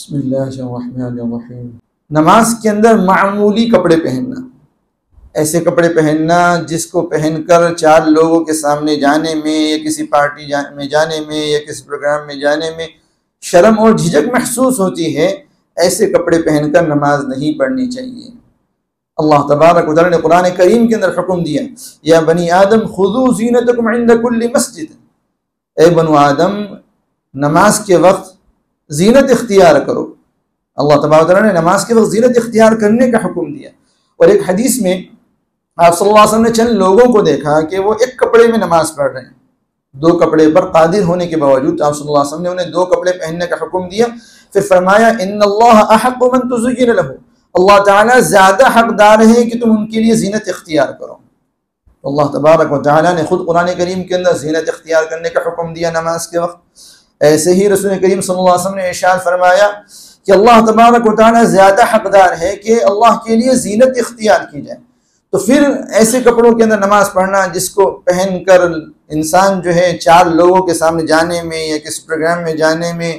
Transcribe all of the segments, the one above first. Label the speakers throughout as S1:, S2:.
S1: بسم اللہ الرحمن الرحیم۔ نماز کے اندر معمولی کپڑے پہننا، ایسے کپڑے پہننا جس کو پہن کر چار لوگوں کے سامنے جانے میں یا کسی پارٹی میں جانے میں یا کسی پروگرام میں جانے میں شرم اور جھجک محسوس ہوتی ہے، ایسے کپڑے پہن کر نماز نہیں پڑھنی چاہیے۔ اللہ تبارک و تعالی نے قرآن کریم کے اندر حکم دیا، یا بنی آدم خذوا زینتکم عند کل مسجد، اے بنو آدم نماز کے وقت زینت اختیار کرو۔ اللہ تبارک و تعالی نے نماز کے وقت زینت اختیار کرنے کا حکم دیا۔ اور ایک حدیث میں آپ صلی اللہ علیہ وسلم نے چند لوگوں کو دیکھا کہ وہ ایک کپڑے میں نماز پڑھ رہے ہیں، دو کپڑے پر قادر ہونے کے باوجود آپ صلی اللہ علیہ وسلم نے انہیں دو کپڑے پہننے کا حکم دیا۔ پھر فرمایا ان اللہ احق من تزین له، اللہ تعالیٰ زیادہ حقدار ہے کہ تم ان کے لیے زینت اختیار کرو۔ اللہ تبارک و تعالیٰ نے خود قرآن کریم کے اندر زینت اختیار کرنے کا حکم دیا نماز کے وقت۔ ایسے ہی رسول کریم صلی اللہ علیہ وسلم نے ارشاد فرمایا کہ اللہ تبارک و تعالیٰ زیادہ حقدار ہے کہ اللہ کے لیے زینت اختیار کی جائے۔ تو پھر ایسے کپڑوں کے اندر نماز پڑھنا جس کو پہن کر انسان جو ہے چار لوگوں کے سامنے جانے میں یا کسی پروگرام میں جانے میں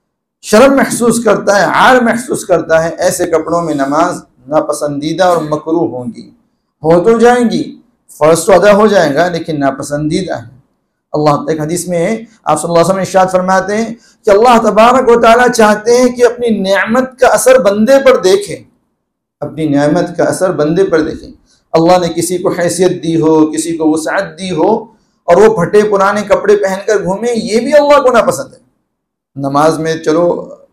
S1: شرم محسوس کرتا ہے، عار محسوس کرتا ہے، ایسے کپڑوں میں نماز ناپسندیدہ اور مکروہ ہوں گی، ہو تو جائیں گی، فرض تو ادا ہو جائے گا لیکن ناپسندیدہ ہے۔ اللہ ایک حدیث میں آپ صلی اللہ علیہ وسلم ارشاد فرماتے ہیں کہ اللہ تبارک و تعالیٰ چاہتے ہیں کہ اپنی نعمت کا اثر بندے پر دیکھیں، اپنی نعمت کا اثر بندے پر دیکھیں۔ اللہ نے کسی کو حیثیت دی ہو، کسی کو وسعت دی ہو اور وہ پھٹے پرانے کپڑے پہن کر گھومے، یہ بھی اللہ کو ناپسند ہے۔ نماز میں چلو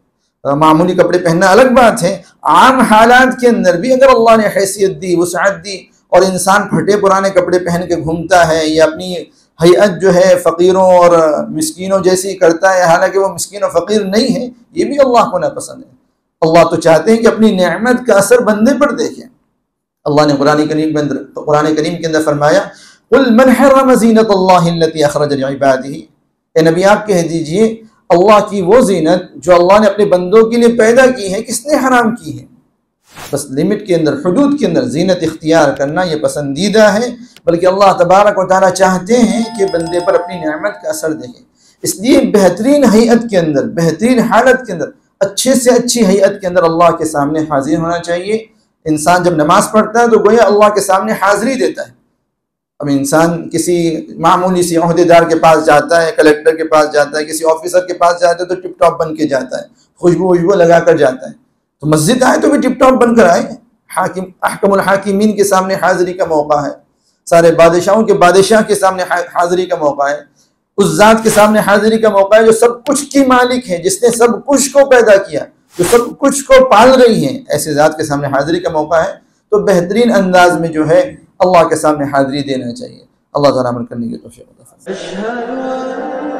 S1: معمولی کپڑے پہننا الگ بات ہے، عام حالات کے اندر بھی اگر اللہ نے حیثیت دی، وسعت دی اور انسان پھٹے پرانے کپڑے پہن کے گھومتا ہے یا اپنی ہیئت جو ہے فقیروں اور مسکینوں جیسی کرتا ہے حالانکہ وہ مسکین و فقیر نہیں ہے، یہ بھی اللہ کو ناپسند ہے۔ اللہ تو چاہتے ہیں کہ اپنی نعمت کا اثر بندے پر دیکھیں۔ اللہ نے قرآن کریم کے اندر فرمایا قل من حرم زینت اللہ التی اخرج لعبادہ، اے نبی آپ کہہ دیجئے اللہ کی وہ زینت جو اللہ نے اپنے بندوں کے لیے پیدا کی ہے کس نے حرام کی ہے؟ بس لمٹ کے اندر، حدود کے اندر زینت اختیار کرنا یہ پسندیدہ ہے، بلکہ اللہ تبارک و تعالیٰ چاہتے ہیں کہ بندے پر اپنی نعمت کا اثر دیکھیں۔ اس لیے بہترین ہیئت کے اندر، بہترین حالت کے اندر، اچھے سے اچھی ہیئت کے اندر اللہ کے سامنے حاضر ہونا چاہیے۔ انسان جب نماز پڑھتا ہے تو گویا اللہ کے سامنے حاضری دیتا ہے۔ اب انسان کسی معمولی سی عہدے دار کے پاس جاتا ہے، کلیکٹر کے پاس جاتا ہے، کسی آفیسر کے پاس جاتا ہے تو ٹپ ٹاپ بن کے جاتا ہے، خوشبو لگا کر جاتا ہے۔ تو مسجد آئے تو بھی ٹپ ٹاپ بن کر آئے، حاکم احکم الحاکمین کے سامنے حاضری کا موقع ہے، سارے بادشاہوں کے بادشاہ کے سامنے حاضری کا موقع ہے، اس ذات کے سامنے حاضری کا موقع ہے جو سب کچھ کی مالک ہے، جس نے سب کچھ کو پیدا کیا، جو سب کچھ کو پال رہی ہیں، ایسے ذات کے سامنے حاضری کا موقع ہے۔ تو بہترین انداز میں جو ہے اللہ کے سامنے حاضری دینا چاہیے۔ اللہ تعالیٰ عمل کرنے کی توفیق عطا فرمائے۔